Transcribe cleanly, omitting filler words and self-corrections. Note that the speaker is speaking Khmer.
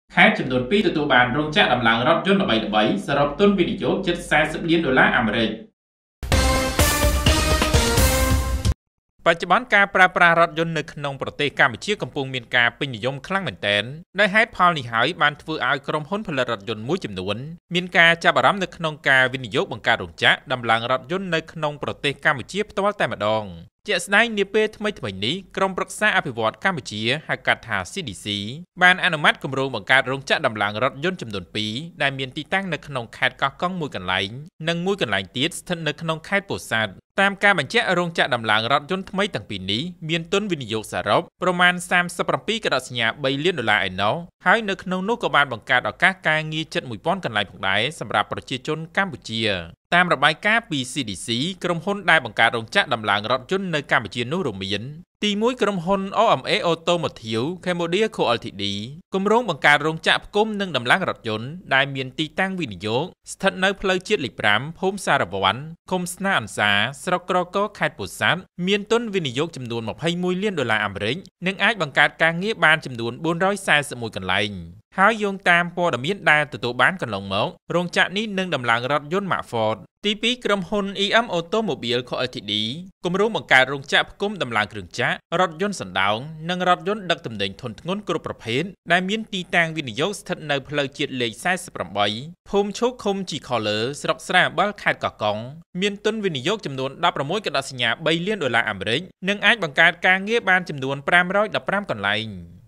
ខេត្តចំនួន2ទទួលបានរោងចក្រដំឡើងរថយន្តល្បីៗសរុបទុនវិនិយោគជិត40លានដុល្លារអាមេរិកបច្ចុប្បន្នការប្រើប្រាស់រថយន្តនៅក្នុងប្រទេសកម្ពុជាកំពុងមានការពេញនិយមខ្លាំងមែនទែនដោយហេតុផលនេះហើយបានធ្វើឲ្យក្រុមហ៊ុនផលិតរថយន្តមួយចំនួនមានការចាប់អារម្មណ៍នៅក្នុងការវិនិយោគបង្កើតរោងចក្រដំឡើងរថយន្តនៅក្នុងប្រទេសកម្ពុជាផ្ទាល់តែម្ដងជាក់ស្ដែងនាពេលថ្មីៗនេះក្រុមប្រឹក្សាអភិវឌ្ឍកម្ពុជាហៅកាត់ថា CDC បានអនុម័តគម្រោងបង្កើតរោងចក្រដំឡើងរថយន្តចំនួន2ដែលមានទីតាំងនៅក្នុងខេត្តកោះកុងមួយកន្លែងនិងមួយកន្លែងទៀតស្ថិតនៅក្នុងខេត្តពោធិ៍សាត់តាមការបញ្ជាក់រោងចក្រដំឡើងរថយន្តថ្មីទាំងពីរនេះមានទុនវិនិយោគសរុបប្រមាណ37កដសញ្ញា3លានដុល្លារឯណោះហើយនៅក្នុងនោះក៏បានបង្កើតឱកាសការងារជិត 1000 កន្លែងផងដែរសម្រាប់ប្រជាជនកម្ពុជាតាមរបាយការណ៍ពី CDC ក្រុមហ៊ុនដែលបង្កើតរោងចក្រដំឡើងរថយន្តនៅកម្ពុជានោះរួមមានទី1ក្រុមហ៊ុន OMA Automotive Cambodia Co Ltd គម្រោងបង្កើតរោងចក្រផ្គុំនិងដំឡើងរថយន្តដែលមានទីតាំងវិនិយោគស្ថិតនៅផ្លូវជាតិលេខ5ភូមិសារវ័នឃុំស្នាអន្សាស្រុកក្រកខេត្តពោធិ៍សាត់មានទុនវិនិយោគចំនួន21លានដុល្លារអាមេរិកនិងអាចបង្កើតការងារបានចំនួន441កន្លែងហើយយោងតាមព័ត៌មានដែលទទួលបានកន្លងមករោងចក្រនេះនឹងដំឡើងរថយន្ត Mark Ford ទី2ក្រុមហ៊ុន EM Automobile Co Ltd គម្រោងបង្កើតរោងចក្រផ្គុំដំឡើងគ្រឿងចក្ររថយន្តសណ្ដោងនិងរថយន្តដឹកទំនិញធុនធ្ងន់គ្រប់ប្រភេទដែលមានទីតាំងវិនិយោគស្ថិតនៅផ្លូវជាតិលេខ48ភូមិឈូកឃុំជីខលើស្រុកស្រែអំបិលខេត្តកោះកុងមានទុនវិនិយោគចំនួន16កដសញ្ញា3លានដុល្លារអាមេរិកនិងអាចបង្កើតការងារបានចំនួន515កន្លែង